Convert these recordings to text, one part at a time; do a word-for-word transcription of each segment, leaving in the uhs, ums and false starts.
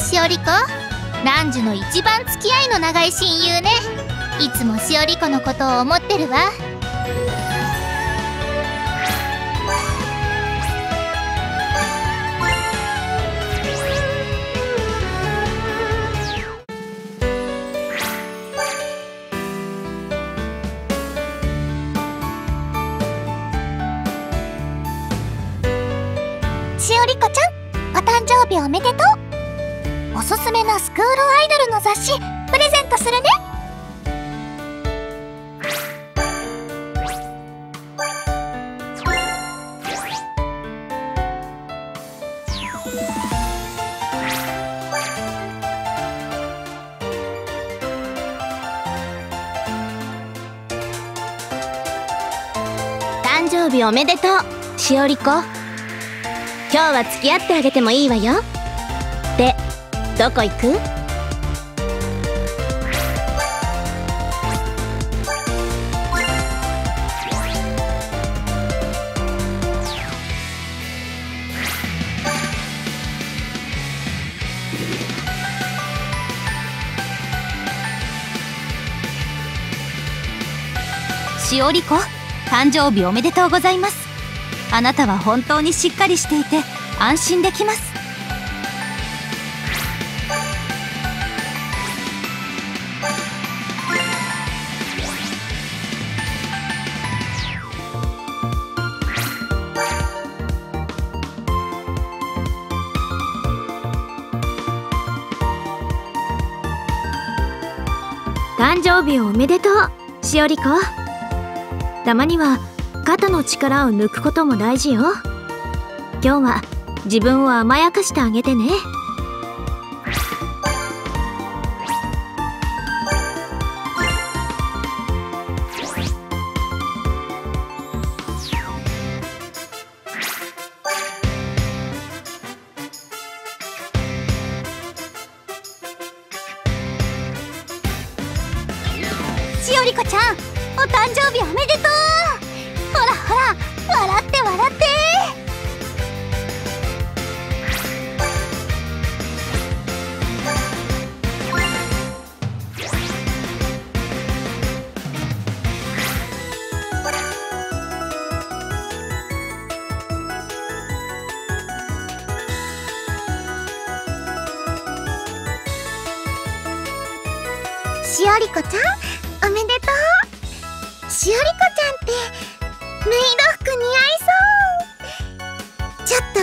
しおり子、ランジュの一番付き合いの長い親友ね。いつもしおり子のことを思ってるわ。 しおり子ちゃん、お誕生日おめでとう。おすすめのスクールアイドルの雑誌プレゼントするね。 誕生日おめでとう、しおり子。今日は付き合ってあげてもいいわよ。で、どこ行く？ しおり子、誕生日おめでとうございます。あなたは本当にしっかりしていて安心できます。 誕生日おめでとう、しおり子。たまには肩の力を抜くことも大事よ。今日は自分を甘やかしてあげてね。 しおり子ちゃん、お誕生日おめでとう。ほらほら、笑って笑って。しおり子ちゃん、おめでとう。しおり子ちゃんってメイド服似合いそう。ちょっと着てみない？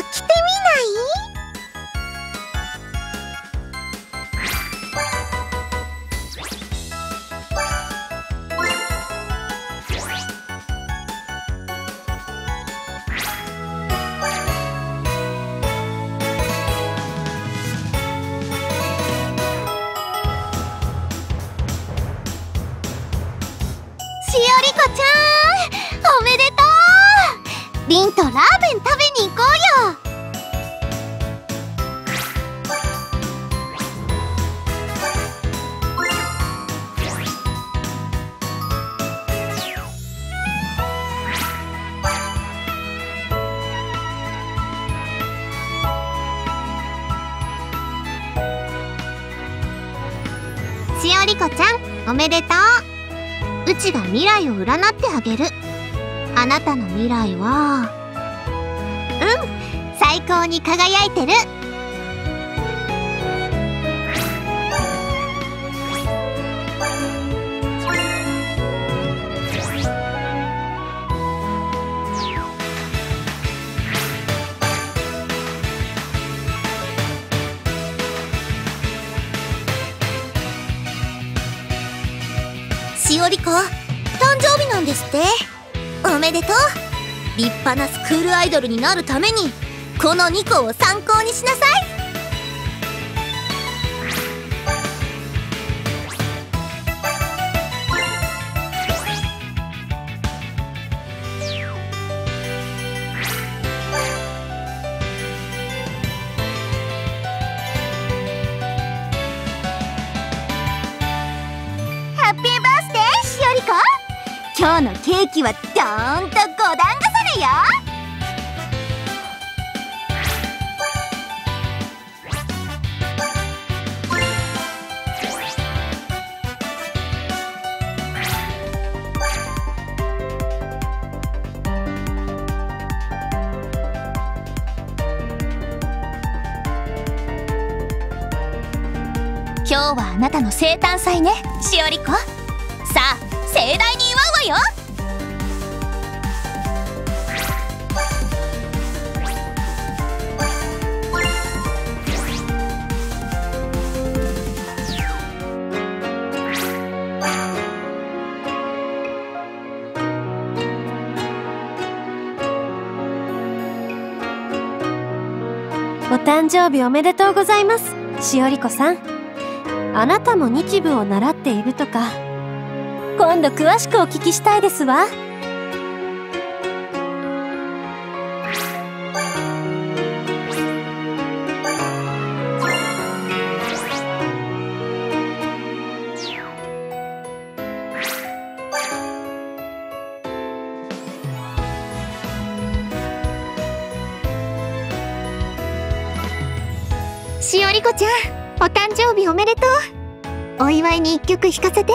しおり子ちゃん、おめでとう。りんとラーメン食べに行こうよ。しおり子ちゃん、おめでとう。うちが未来を占ってあげる。あなたの未来は、うん、最高に輝いてる。しおり子、誕生日なんですって。おめでとう。立派なスクールアイドルになるためにこのにこを参考にしなさい。ハッピーバースデー、しおり子。今日のケーキはどーんとご段重ねよ。 今日はあなたの生誕祭ね、しおり子。さあ盛大に祝うわよ。 お誕生日おめでとうございます、しおりこさん。あなたも日舞を習っているとか、今度詳しくお聞きしたいですわ。 しおりこちゃん、お誕生日おめでとう。お祝いに一曲弾かせて。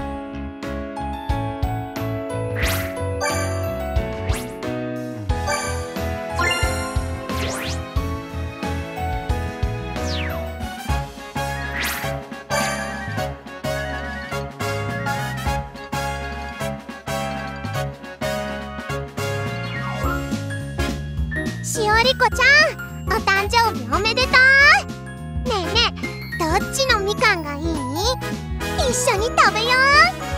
しおりこちゃん、お誕生日おめでとう。ねえねえ、どっちのみかんがいい？一緒に食べよう。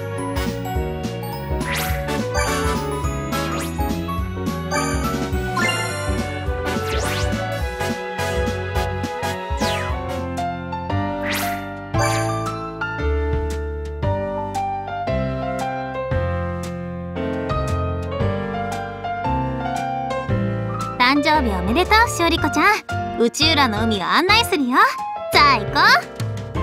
誕生日おめでとう、しおりこちゃん。内浦の海を案内するよ。さあ行こう。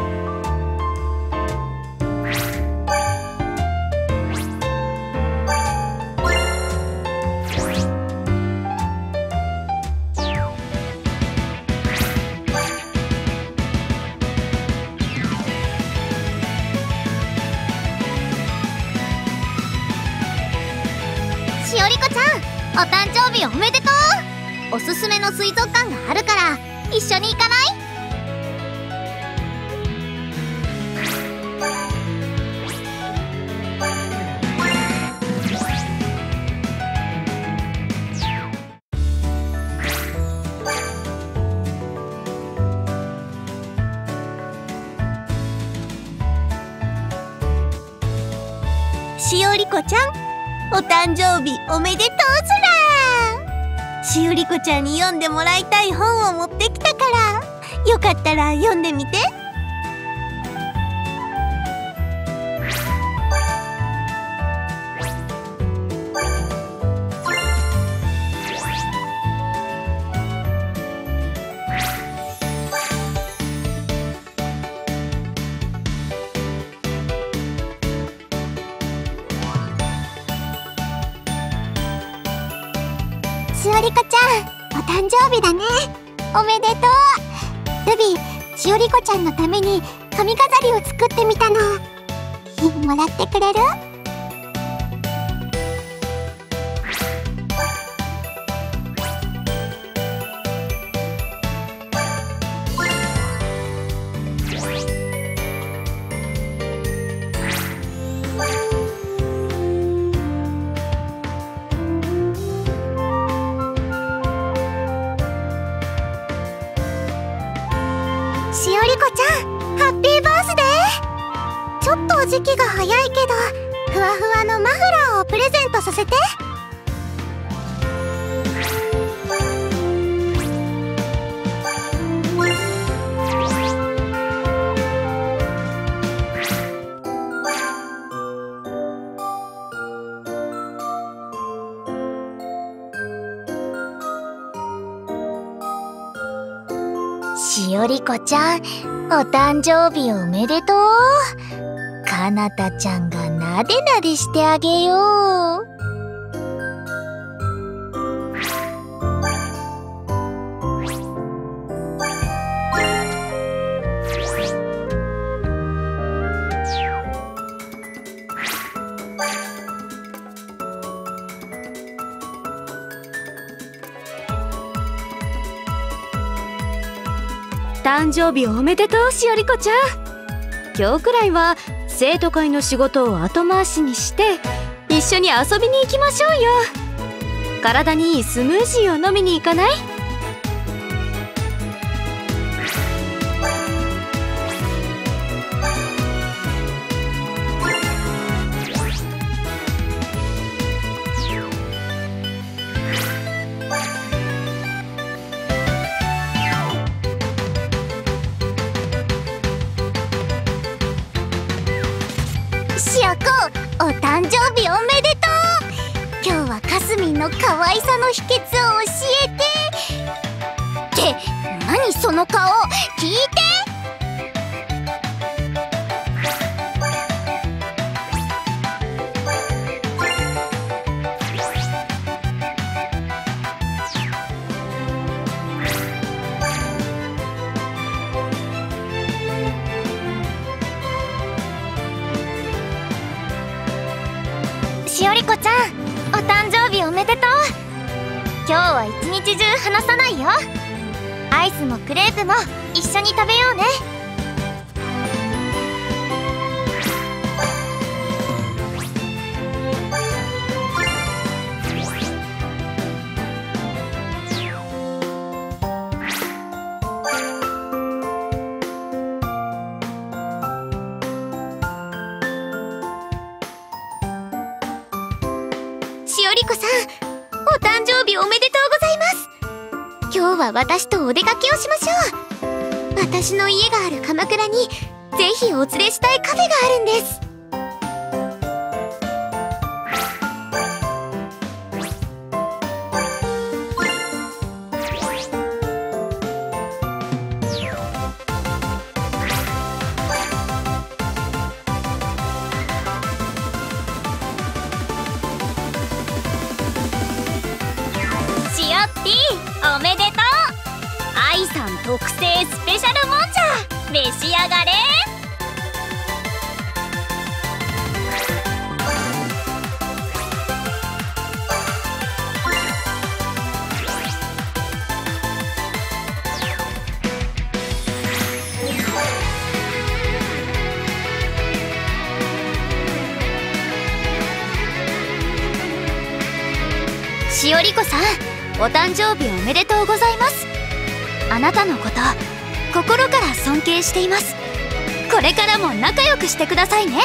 しおりこちゃん、お誕生日おめでとう。おすすめの水族館があるから一緒に行かない？しおりこちゃん、お誕生日おめでとうずら。しおりこちゃんに読んでもらいたい本を持ってきたから、よかったら読んでみて。しおりこちゃん、お誕生日だね。おめでとう。ルビー、しおりこちゃんのために髪飾りを作ってみたの。もらってくれる？しおりこちゃん、ハッピーバースデー。ちょっと時期が早いけど、ふわふわのマフラーをプレゼントさせて。しおりこちゃん、お誕生日おめでとう。かなたちゃんがなでなでしてあげよう。 誕生日おめでとう、しおりこちゃん。 今日くらいは生徒会の仕事を後回しにして一緒に遊びに行きましょうよ。体にいいスムージーを飲みに行かない？ しおこ、お誕生日おめでとう。今日はかすみんの可愛さの秘訣を教えて。って何その顔、聞いて。しおりこちゃん、お誕生日おめでとう。今日は一日中離さないよ。アイスもクレープも一緒に食べようね。しおりこさん、お誕生日おめでとうございます。今日は私とお出かけをしましょう。私の家がある鎌倉にぜひお連れしたいカフェがあるんです。しおっぴー、おめでとう。愛さん特製スペシャルもんじゃ、召し上がれ。しおりこさん、お誕生日おめでとうございます。あなたのこと心から尊敬しています。これからも仲良くしてくださいね。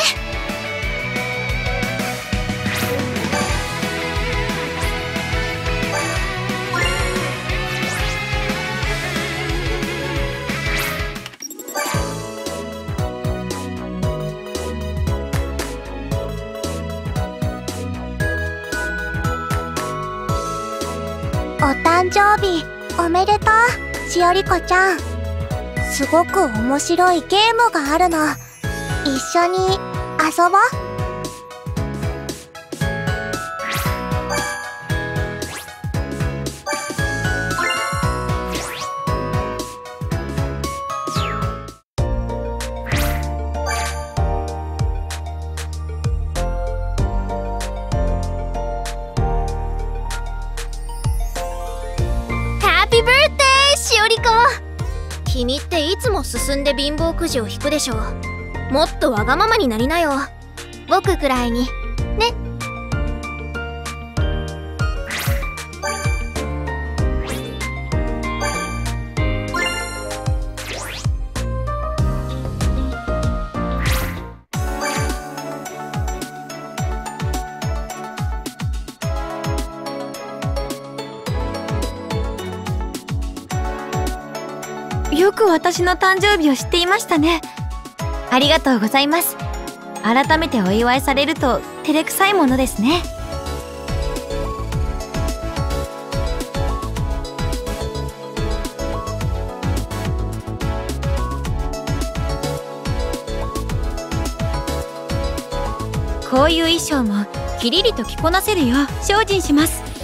お誕生日おめでとう、しおりこちゃん。すごく面白いゲームがあるの。一緒に遊ぼう。ハッピーバースデー、しおりこ。君っていつも進んで貧乏くじを引くでしょ。もっとわがままになりなよ。僕くらいにね。 よく私の誕生日を知っていましたね。ありがとうございます。改めてお祝いされると照れくさいものですね。こういう衣装もキリリと着こなせるよう精進します。